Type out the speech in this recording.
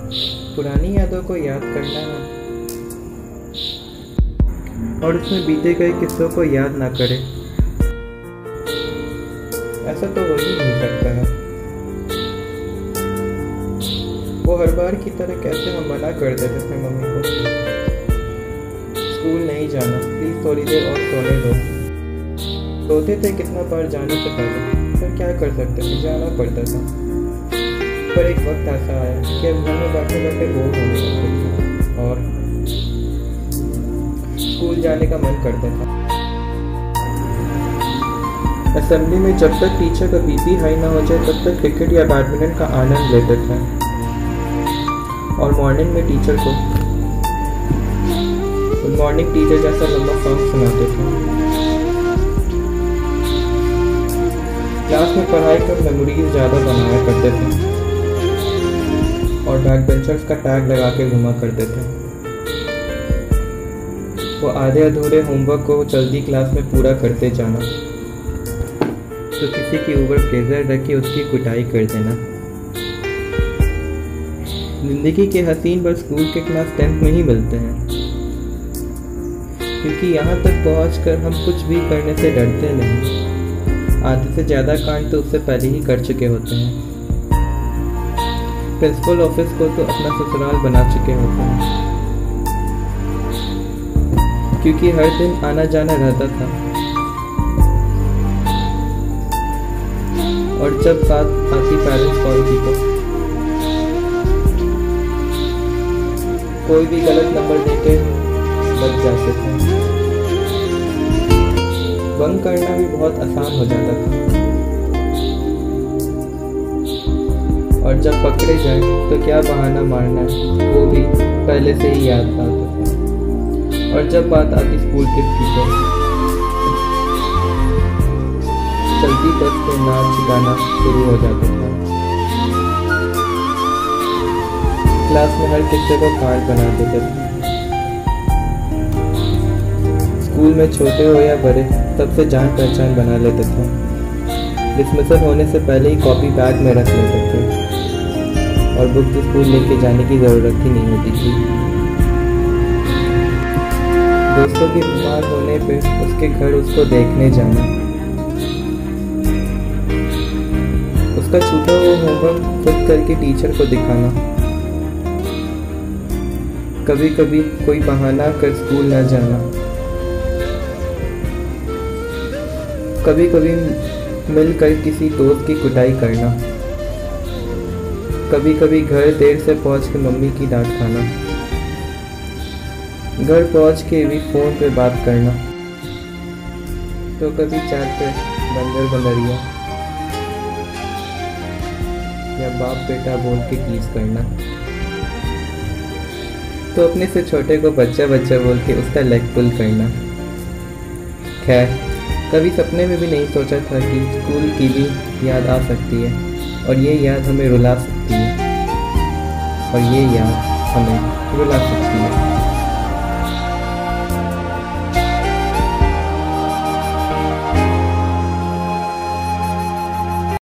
पुरानी यादों को याद करना और उसमें बीते गए किस्सों को याद ना करें, ऐसा तो हो ही नहीं सकता है। वो हर बार की तरह कैसे हम मना कर देते थे मम्मी को, स्कूल नहीं जाना, प्लीज थोड़ी देर और सोने दो। सोते थे कितना बार जाने से पहले, पर क्या कर सकते थे, जाना पड़ता था। पर एक वक्त ऐसा आया कि अब घर में बैठे बैठे बोर होने लगते थे और स्कूल जाने का मन करता था। असेंबली में जब तक टीचर का बीपी हाई ना हो जाए तब तक क्रिकेट या बैडमिंटन का आनंद लेते थे और मॉर्निंग में टीचर को मॉर्निंग टीचर जैसा लंबा सॉन्ग सुनाते थे। क्लास में पढ़ाई कर मेमोरीज ज़्यादा बनाया करते थे और बैक बेंचर्स का टैग लगा के घुमा करते थे। वो आधे अधूरे होमवर्क को जल्दी क्लास में पूरा करते जाना, तो किसी की ऊपर प्रेशर रख के उसकी कुटाई कर देना। जिंदगी के हसीन पर स्कूल के क्लास 10th में ही मिलते हैं, क्योंकि यहाँ तक पहुँचकर हम कुछ भी करने से डरते नहीं। आधे से ज़्यादा कांड तो उससे पहले ही कर चुके होते हैं। प्रिंसिपल ऑफिस को तो अपना ससुराल बना चुके होते हैं, क्योंकि हर दिन आना जाना रहता था। और जब बात आती पेरेंट्स कॉल की तो कोई भी गलत नंबर देके बच जाते थे। बंक करना भी बहुत आसान हो जाता था और जब पकड़े जाए तो क्या बहाना मारना है वो भी पहले से ही याद आता था। और जब बात आती स्कूल ट्रिप की तो चलती बस पे नाच गाना शुरू हो जाता था। क्लास में हर किस्से को कार्ड बना देते थे। स्कूल में छोटे हो या बड़े सबसे जान पहचान बना लेते थे। डिसमिसल होने से पहले ही कॉपी बैग में रख लेते थे और बुक स्कूल लेके जाने की ज़रूरत ही नहीं होती थी। दोस्तों के बीमार होने पे उसके घर उसको देखने जाना, उसका छूटा हुआ होमवर्क खुद करके टीचर को दिखाना, कभी कभी कोई बहाना कर स्कूल न जाना, कभी कभी मिलकर किसी दोस्त की कुटाई करना, कभी कभी घर देर से पहुंच के मम्मी की डांट खाना, घर पहुंच के भी फ़ोन पे बात करना, तो कभी चैट पे बंदर बंदरिया या बाप बेटा बोल के टीज करना, तो अपने से छोटे को बच्चा बच्चा बोल के उसका लेग पुल करना। खैर, कभी सपने में भी नहीं सोचा था कि स्कूल की भी याद आ सकती है और ये याद हमें रुला सकती है और ये याद हमें रुला सकती है।